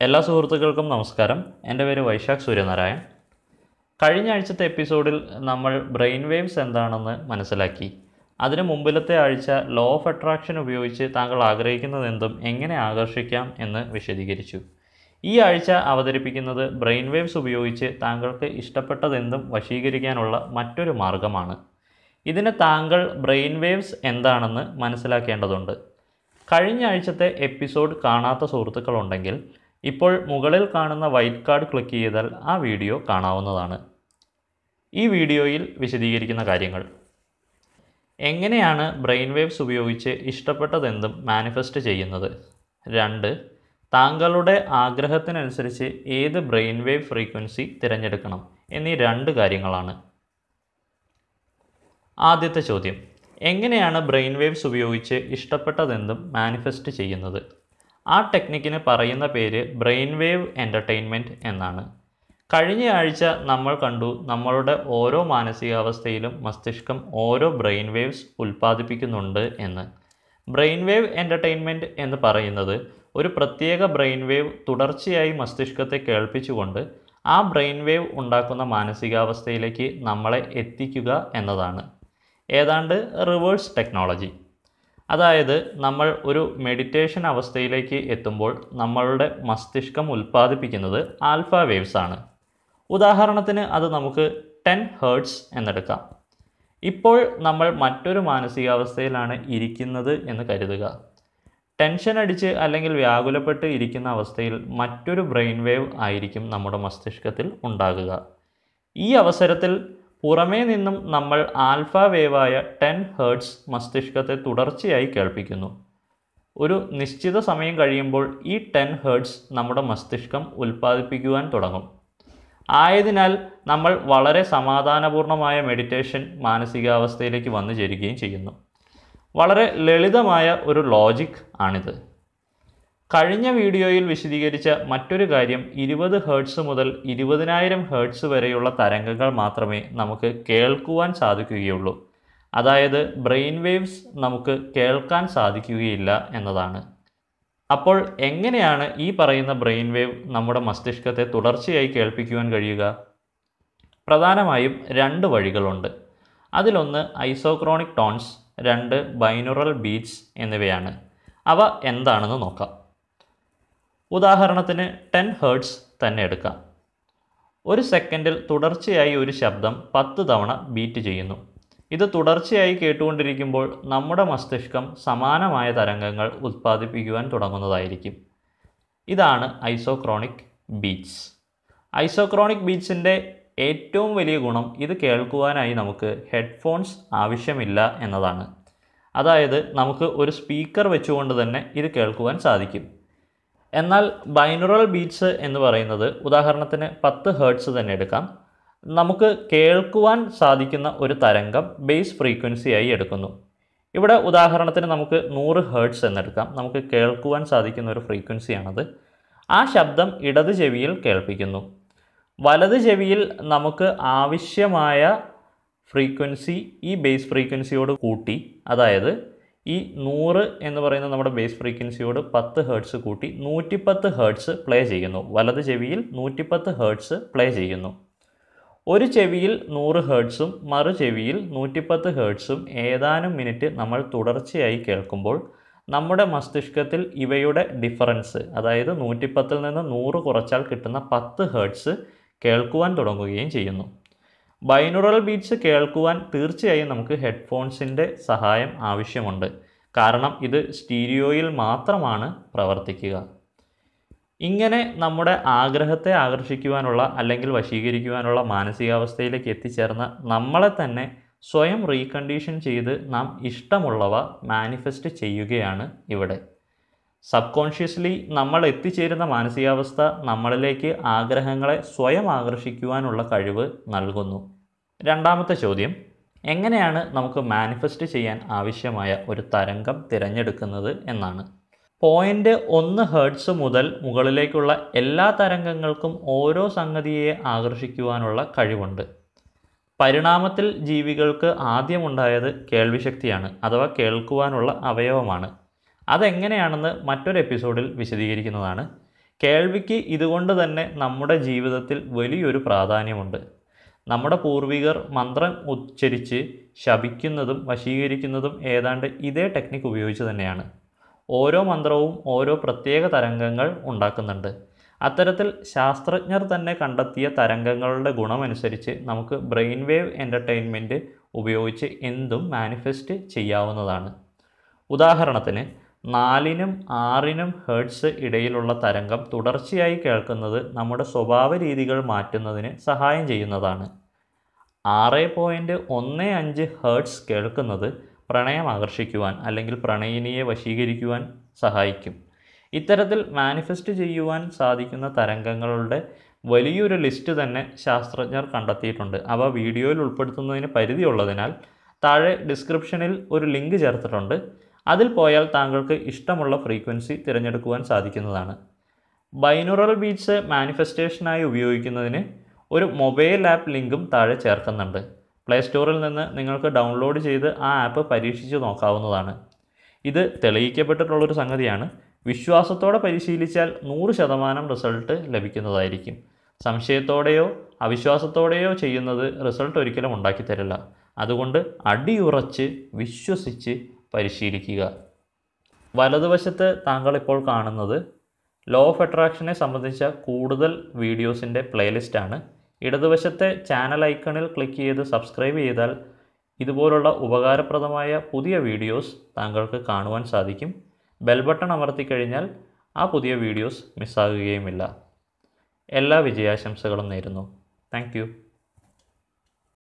എല്ലാ സുഹൃത്തുക്കൾക്കും നമസ്കാരം. എൻ്റെ പേര് വൈശാഖ് സൂര്യനാരായൺ. കഴിഞ്ഞ ആഴ്ചത്തെ എപ്പിസോഡിൽ നമ്മൾ ബ്രെയിൻ വേവ്സ് എന്താണെന്ന് മനസ്സിലാക്കി. അതിന് മുമ്പിലത്തെ ആഴ്ച ലോ ഓഫ് അട്രാക്ഷൻ ഉപയോഗിച്ച് താങ്കൾ ആഗ്രഹിക്കുന്നതെന്തും എങ്ങനെ ആകർഷിക്കാം എന്ന് വിശദീകരിച്ചു. ഈ ആഴ്ച അവതരിപ്പിക്കുന്നത് ബ്രെയിൻ വേവ്സ് ഉപയോഗിച്ച് താങ്കൾക്ക് ഇഷ്ടപ്പെട്ടതെന്തും വശീകരിക്കാനുള്ള മറ്റൊരു മാർഗമാണ്. ഇതിന് താങ്കൾ ബ്രെയിൻ വേവ്സ് എന്താണെന്ന് മനസ്സിലാക്കേണ്ടതുണ്ട്. കഴിഞ്ഞ ആഴ്ചത്തെ എപ്പിസോഡ് കാണാത്ത സുഹൃത്തുക്കളുണ്ടെങ്കിൽ ഇപ്പോൾ മുകളിൽ കാണുന്ന വൈറ്റ് കാർഡ് ക്ലിക്ക് ചെയ്താൽ ആ വീഡിയോ കാണാവുന്നതാണ്. ഈ വീഡിയോയിൽ വിശദീകരിക്കുന്ന കാര്യങ്ങൾ: എങ്ങനെയാണ് ബ്രെയിൻ വേവ്സ് ഉപയോഗിച്ച് ഇഷ്ടപ്പെട്ടതെന്തും മാനിഫെസ്റ്റ് ചെയ്യുന്നത്, 2 താങ്കളുടെ ആഗ്രഹത്തിനനുസരിച്ച് ഏത് ബ്രെയിൻ വേവ് ഫ്രീക്വൻസി തിരഞ്ഞെടുക്കണം എന്നീ 2 കാര്യങ്ങളാണ്. ആദ്യത്തെ ചോദ്യം: എങ്ങനെയാണ് ബ്രെയിൻ വേവ്സ് ഉപയോഗിച്ച് ഇഷ്ടപ്പെട്ടതെന്തും മാനിഫെസ്റ്റ് ചെയ്യുന്നത്? ആ ടെക്നിക്കിന് പറയുന്ന പേര് ബ്രെയിൻ വേവ് എൻ്റർടൈൻമെൻറ്റ് എന്നാണ്. കഴിഞ്ഞ ആഴ്ച നമ്മൾ കണ്ടു നമ്മളുടെ ഓരോ മാനസികാവസ്ഥയിലും മസ്തിഷ്കം ഓരോ ബ്രെയിൻ വേവ്സ് ഉൽപ്പാദിപ്പിക്കുന്നുണ്ട് എന്ന്. ബ്രെയിൻ വേവ് എൻ്റർടൈൻമെൻറ്റ് എന്ന് പറയുന്നത് ഒരു പ്രത്യേക ബ്രെയിൻ വേവ് തുടർച്ചയായി മസ്തിഷ്കത്തെ കേൾപ്പിച്ചുകൊണ്ട് ആ ബ്രെയിൻ വേവ് ഉണ്ടാക്കുന്ന മാനസികാവസ്ഥയിലേക്ക് നമ്മളെ എത്തിക്കുക എന്നതാണ്. ഏതാണ്ട് റിവേഴ്സ് ടെക്നോളജി. അതായത് നമ്മൾ ഒരു മെഡിറ്റേഷൻ അവസ്ഥയിലേക്ക് എത്തുമ്പോൾ നമ്മളുടെ മസ്തിഷ്കം ഉൽപ്പാദിപ്പിക്കുന്നത് ആൽഫ വേവ്സ് ആണ്. ഉദാഹരണത്തിന് അത് നമുക്ക് 10 ഹെർട്സ് എന്നെടുക്കാം. ഇപ്പോൾ നമ്മൾ മറ്റൊരു മാനസികാവസ്ഥയിലാണ് ഇരിക്കുന്നത് എന്ന് കരുതുക. ടെൻഷൻ അടിച്ച് അല്ലെങ്കിൽ വ്യാകുലപ്പെട്ട് ഇരിക്കുന്ന അവസ്ഥയിൽ മറ്റൊരു ബ്രെയിൻ വേവ് ആയിരിക്കും നമ്മുടെ മസ്തിഷ്കത്തിൽ ഉണ്ടാകുക. ഈ അവസരത്തിൽ പുറമേ നിന്നും നമ്മൾ ആൽഫ വേവായ 10 ഹെർട്സ് മസ്തിഷ്കത്തെ തുടർച്ചയായി കേൾപ്പിക്കുന്നു. ഒരു നിശ്ചിത സമയം കഴിയുമ്പോൾ ഈ 10 ഹെർട്സ് നമ്മുടെ മസ്തിഷ്കം ഉൽപ്പാദിപ്പിക്കുവാൻ തുടങ്ങും. ആയതിനാൽ നമ്മൾ വളരെ സമാധാനപൂർണമായ മെഡിറ്റേഷൻ മാനസികാവസ്ഥയിലേക്ക് വന്നു ചേരുകയും ചെയ്യുന്നു. വളരെ ലളിതമായ ഒരു ലോജിക് ആണിത്. കഴിഞ്ഞ വീഡിയോയിൽ വിശദീകരിച്ച മറ്റൊരു കാര്യം 20 ഹെർട്സ് മുതൽ 20,000 ഹെർട്സ് വരെയുള്ള തരംഗങ്ങൾ മാത്രമേ നമുക്ക് കേൾക്കുവാൻ സാധിക്കുകയുള്ളൂ. അതായത് ബ്രെയിൻ വേവ്സ് നമുക്ക് കേൾക്കാൻ സാധിക്കുകയില്ല എന്നതാണ്. അപ്പോൾ എങ്ങനെയാണ് ഈ പറയുന്ന ബ്രെയിൻ വേവ് നമ്മുടെ മസ്തിഷ്കത്തെ തുടർച്ചയായി കേൾപ്പിക്കുവാൻ കഴിയുക? പ്രധാനമായും 2 വഴികളുണ്ട്. അതിലൊന്ന് ഐസോക്രോണിക് ടോൺസ്, 2 ബൈനുറൽ ബീറ്റ്സ് എന്നിവയാണ്. അവ എന്താണെന്ന് നോക്കാം. ഉദാഹരണത്തിന് 10 ഹെർട്സ് തന്നെ എടുക്കാം. ഒരു സെക്കൻഡിൽ തുടർച്ചയായി ഒരു ശബ്ദം 10 തവണ ബീറ്റ് ചെയ്യുന്നു. ഇത് തുടർച്ചയായി കേട്ടുകൊണ്ടിരിക്കുമ്പോൾ നമ്മുടെ മസ്തിഷ്കം സമാനമായ തരംഗങ്ങൾ ഉൽപ്പാദിപ്പിക്കുവാൻ തുടങ്ങുന്നതായിരിക്കും. ഇതാണ് ഐസോക്രോണിക് ബീറ്റ്സ്. ഐസോക്രോണിക് ബീറ്റ്സിൻ്റെ ഏറ്റവും വലിയ ഗുണം ഇത് കേൾക്കുവാനായി നമുക്ക് ഹെഡ്ഫോൺസ് ആവശ്യമില്ല എന്നതാണ്. അതായത് നമുക്ക് ഒരു സ്പീക്കർ വെച്ചുകൊണ്ട് തന്നെ ഇത് കേൾക്കുവാൻ സാധിക്കും. എന്നാൽ ബൈനുറൽ ബീറ്റ്സ് എന്ന് പറയുന്നത്, ഉദാഹരണത്തിന് 10 ഹെർട്സ് തന്നെ എടുക്കാം, നമുക്ക് കേൾക്കുവാൻ സാധിക്കുന്ന ഒരു തരംഗം ബേസ് ഫ്രീക്വൻസിയായി എടുക്കുന്നു. ഇവിടെ ഉദാഹരണത്തിന് നമുക്ക് 100 ഹെർട്സ് എന്നെടുക്കാം. നമുക്ക് കേൾക്കുവാൻ സാധിക്കുന്ന ഒരു ഫ്രീക്വൻസിയാണത്. ആ ശബ്ദം ഇടത് ചെവിയിൽ കേൾപ്പിക്കുന്നു. വലത് ചെവിയിൽ നമുക്ക് ആവശ്യമായ ഫ്രീക്വൻസി ഈ ബേസ് ഫ്രീക്വൻസിയോട് കൂട്ടി, അതായത് ഈ 100 എന്ന് പറയുന്ന നമ്മുടെ ബേസ് ഫ്രീക്വൻസിയോട് 10 ഹെർട്സ് കൂട്ടി 110 ഹെർട്സ് പ്ലേ ചെയ്യുന്നു. വലത് ചെവിയിൽ 110 ഹെർട്സ് പ്ലേ ചെയ്യുന്നു. ഒരു ചെവിയിൽ 100 ഹെർട്സും മറു ചെവിയിൽ 110 ഹെർട്സും ഏതാനും മിനിറ്റ് നമ്മൾ തുടർച്ചയായി കേൾക്കുമ്പോൾ നമ്മുടെ മസ്തിഷ്കത്തിൽ ഇവയുടെ ഡിഫറൻസ്, അതായത് 110ൽ നിന്ന് 100 കുറച്ചാൽ കിട്ടുന്ന 10 ഹെർട്സ് കേൾക്കുവാൻ തുടങ്ങുകയും ചെയ്യുന്നു. ബൈനുറൽ ബീറ്റ്സ് കേൾക്കുവാൻ തീർച്ചയായും നമുക്ക് ഹെഡ്ഫോൺസിൻ്റെ സഹായം ആവശ്യമുണ്ട്. കാരണം ഇത് സ്റ്റീരിയോയിൽ മാത്രമാണ് പ്രവർത്തിക്കുക. ഇങ്ങനെ നമ്മുടെ ആഗ്രഹത്തെ ആകർഷിക്കുവാനുള്ള അല്ലെങ്കിൽ വശീകരിക്കുവാനുള്ള മാനസികാവസ്ഥയിലേക്ക് എത്തിച്ചേർന്ന നമ്മളെ തന്നെ സ്വയം റീകണ്ടീഷൻ ചെയ്ത് നാം ഇഷ്ടമുള്ളവ മാനിഫെസ്റ്റ് ചെയ്യുകയാണ് ഇവിടെ. സബ് കോൺഷ്യസ്ലി നമ്മൾ എത്തിച്ചേരുന്ന മാനസികാവസ്ഥ നമ്മളിലേക്ക് ആഗ്രഹങ്ങളെ സ്വയം ആകർഷിക്കുവാനുള്ള കഴിവ് നൽകുന്നു. രണ്ടാമത്തെ ചോദ്യം: എങ്ങനെയാണ് നമുക്ക് മാനിഫെസ്റ്റ് ചെയ്യാൻ ആവശ്യമായ ഒരു തരംഗം തിരഞ്ഞെടുക്കുന്നത് എന്നാണ്. 0.1 ഹെർട്സ് മുതൽ മുകളിലേക്കുള്ള എല്ലാ തരംഗങ്ങൾക്കും ഓരോ സംഗതിയെ ആകർഷിക്കുവാനുള്ള കഴിവുണ്ട്. പരിണാമത്തിൽ ജീവികൾക്ക് ആദ്യമുണ്ടായത് കേൾവിശക്തിയാണ്, അഥവാ കേൾക്കുവാനുള്ള അവയവമാണ്. അതെങ്ങനെയാണെന്ന് മറ്റൊരു എപ്പിസോഡിൽ വിശദീകരിക്കുന്നതാണ്. കേൾവിക്ക് ഇതുകൊണ്ട് തന്നെ നമ്മുടെ ജീവിതത്തിൽ വലിയൊരു പ്രാധാന്യമുണ്ട്. നമ്മുടെ പൂർവികർ മന്ത്രം ഉച്ചരിച്ച് ശപിക്കുന്നതും വശീകരിക്കുന്നതും ഏതാണ്ട് ഇതേ ടെക്നിക്ക് ഉപയോഗിച്ച് തന്നെയാണ്. ഓരോ മന്ത്രവും ഓരോ പ്രത്യേക തരംഗങ്ങൾ ഉണ്ടാക്കുന്നുണ്ട്. അത്തരത്തിൽ ശാസ്ത്രജ്ഞർ തന്നെ കണ്ടെത്തിയ തരംഗങ്ങളുടെ ഗുണമനുസരിച്ച് നമുക്ക് ബ്രെയിൻ വേവ് എൻ്റർടൈൻമെൻറ്റ് ഉപയോഗിച്ച് എന്തും മാനിഫെസ്റ്റ് ചെയ്യാവുന്നതാണ്. ഉദാഹരണത്തിന് 4നും 6നും ഹെർട്സ് ഇടയിലുള്ള തരംഗം തുടർച്ചയായി കേൾക്കുന്നത് നമ്മുടെ സ്വഭാവ രീതികൾ മാറ്റുന്നതിന് സഹായം ചെയ്യുന്നതാണ്. 6.15 ഹെർട്സ് കേൾക്കുന്നത് പ്രണയം ആകർഷിക്കുവാൻ അല്ലെങ്കിൽ പ്രണയിനിയെ വശീകരിക്കുവാൻ സഹായിക്കും. ഇത്തരത്തിൽ മാനിഫെസ്റ്റ് ചെയ്യുവാൻ സാധിക്കുന്ന തരംഗങ്ങളുടെ വലിയൊരു ലിസ്റ്റ് തന്നെ ശാസ്ത്രജ്ഞർ കണ്ടെത്തിയിട്ടുണ്ട്. അവ വീഡിയോയിൽ ഉൾപ്പെടുത്തുന്നതിന് പരിധിയുള്ളതിനാൽ താഴെ ഡിസ്ക്രിപ്ഷനിൽ ഒരു ലിങ്ക് ചേർത്തിട്ടുണ്ട്. അതിൽ പോയാൽ താങ്കൾക്ക് ഇഷ്ടമുള്ള ഫ്രീക്വൻസി തിരഞ്ഞെടുക്കുവാൻ സാധിക്കുന്നതാണ്. ബൈനുറൽ ബീറ്റ്സ് മാനിഫെസ്റ്റേഷനായി ഉപയോഗിക്കുന്നതിന് ഒരു മൊബൈൽ ആപ്പ് ലിങ്കും താഴെ ചേർക്കുന്നുണ്ട്. പ്ലേ സ്റ്റോറിൽ നിന്ന് നിങ്ങൾക്ക് ഡൗൺലോഡ് ചെയ്ത് ആ ആപ്പ് പരീക്ഷിച്ച് നോക്കാവുന്നതാണ്. ഇത് തെളിയിക്കപ്പെട്ടിട്ടുള്ളൊരു സംഗതിയാണ്. വിശ്വാസത്തോടെ പരിശീലിച്ചാൽ 100% റിസൾട്ട് ലഭിക്കുന്നതായിരിക്കും. സംശയത്തോടെയോ അവിശ്വാസത്തോടെയോ ചെയ്യുന്നത് റിസൾട്ട് ഒരിക്കലും ഉണ്ടാക്കിത്തരില്ല. അതുകൊണ്ട് അടിയുറച്ച് വിശ്വസിച്ച് പരിശീലിക്കുക. വലതുവശത്ത് താങ്കൾ ഇപ്പോൾ കാണുന്നത് ലോ ഓഫ് അട്രാക്ഷനെ സംബന്ധിച്ച കൂടുതൽ വീഡിയോസിൻ്റെ പ്ലേലിസ്റ്റാണ്. ഇടതുവശത്തെ ചാനൽ ഐക്കണിൽ ക്ലിക്ക് ചെയ്ത് സബ്സ്ക്രൈബ് ചെയ്താൽ ഇതുപോലുള്ള ഉപകാരപ്രദമായ പുതിയ വീഡിയോസ് താങ്കൾക്ക് കാണുവാൻ സാധിക്കും. ബെൽ ബട്ടൺ അമർത്തിക്കഴിഞ്ഞാൽ ആ പുതിയ വീഡിയോസ് മിസ്സാകുകയുമില്ല. എല്ലാ വിജയാശംസകളും നേരുന്നു. Thank U.